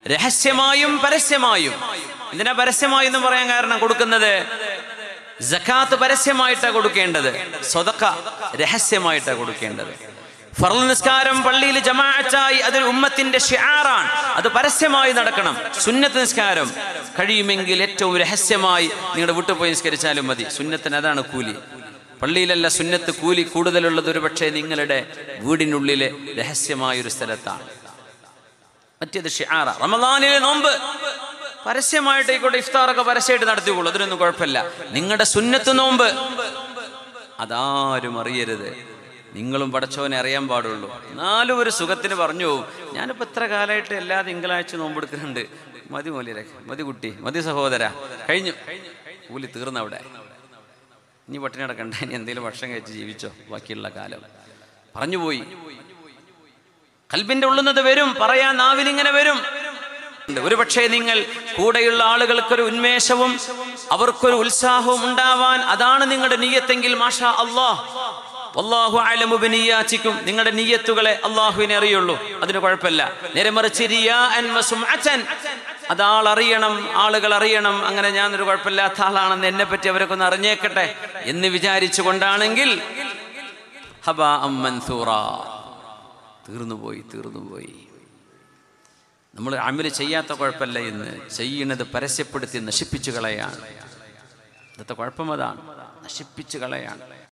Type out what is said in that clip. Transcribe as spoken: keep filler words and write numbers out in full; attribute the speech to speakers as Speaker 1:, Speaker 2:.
Speaker 1: രഹസ്യമായും പരസ്യമായും. എന്തിനാ പരസ്യമായി എന്ന് പറയാൻ കാരണം? കൊടുക്കുന്നത് സകാത്ത് പരസ്യമായിട്ടാണ് കൊടുക്കേണ്ടത്, സ്വതക്ക രഹസ്യമായിട്ടാണ് കൊടുക്കേണ്ടത്. ഫർള് നിസ്കാരം പള്ളിയിൽ ജമാഅത്തായി അതൊരു ഉമ്മത്തിന്റെ ഷിആറാണ്, അത് പരസ്യമായി നടക്കണം. സുന്നത്ത് നിസ്കാരം കഴിയുമെങ്കിൽ ഏറ്റവും രഹസ്യമായി നിങ്ങളുടെ വീട്ടിൽ പോയി നിസ്കരിച്ചാലും മതി. സുന്നത്തിന് അതാണ് കൂലി. പള്ളിയിലല്ല സുന്നത്ത് കൂലി കൂടുതലുള്ളത് ഒരു പക്ഷേ നിങ്ങളുടെ വീടിനുള്ളിലെ രഹസ്യമായൊരു സ്ഥലത്താണ്. മറ്റേത് ഷിആറ. റമദാനിലെ നോമ്പ് പരസ്യമായിട്ടായിക്കോട്ടെ, ഇഫ്താറൊക്കെ പരസ്യമായിട്ട് നടത്തിക്കോളൂ, അതിനൊന്നും കുഴപ്പമില്ല. നിങ്ങളുടെ സുന്നത്ത് നോമ്പ് അതാരും അറിയരുത്, നിങ്ങളും പടച്ചോനെ അറിയാൻ പാടുള്ളൂ. എന്നാലും ഒരു സുഖത്തിന് പറഞ്ഞു പോകും, ഞാനിപ്പോൾ എത്ര കാലമായിട്ട് എല്ലാ തിങ്കളാഴ്ച നോമ്പെടുക്കുന്നുണ്ട്, മതി മൂല്യരെ, മതി കുട്ടി, മതി സഹോദര, കഴിഞ്ഞു, കൂലി തീർന്നവിടെ, ഇനി പട്ടിണി നടക്കണ്ട, ഇനി എന്തെങ്കിലും ഭക്ഷണം കഴിച്ച് ജീവിച്ചോ ബാക്കിയുള്ള കാലം. പറഞ്ഞുപോയി. ഖൽബിന്റെ ഉള്ളുന്നത് വരും, പറയാൻ നാവിലിങ്ങനെ വരും. ഒരു പക്ഷേ നിങ്ങൾ കൂടെയുള്ള ആളുകൾക്കൊരു ഉന്മേഷവും അവർക്കൊരു ഉത്സാഹവും ഉണ്ടാവാൻ അതാണ് നിങ്ങളുടെ നിയ്യത്തെങ്കിൽ മാഷാ അല്ലാഹ്, വല്ലാഹു അഅലമു ബിനിയ്യാതികും, നിങ്ങളുടെ നിയ്യത്തുകളെ അല്ലാഹുവിനെ അറിയുള്ളൂ, അതിന് കുഴപ്പമില്ല. നേരെ മറിച്ച് റിയാഅൻ വസുംഅതൻ, അതാൾ അറിയണം, ആളുകൾ അറിയണം, അങ്ങനെ ഞാനൊരു കുഴപ്പമില്ലാത്ത ആളാണെന്ന് എന്നെ പറ്റി അവരൊക്കെ ഒന്ന് അറിഞ്ഞേക്കട്ടെ എന്ന് വിചാരിച്ചു കൊണ്ടാണെങ്കിൽ ഹബാഅൻ മൻസൂറാ, തീർന്നുപോയി തീർന്നുപോയി. നമ്മൾ അമല് ചെയ്യാത്ത കുഴപ്പമില്ല, എന്ന് ചെയ്യുന്നത് പരസ്യപ്പെടുത്തി നശിപ്പിച്ചു കളയാണ്. ഇന്നത്തെ കുഴപ്പം അതാണ്, നശിപ്പിച്ചു കളയാണ്.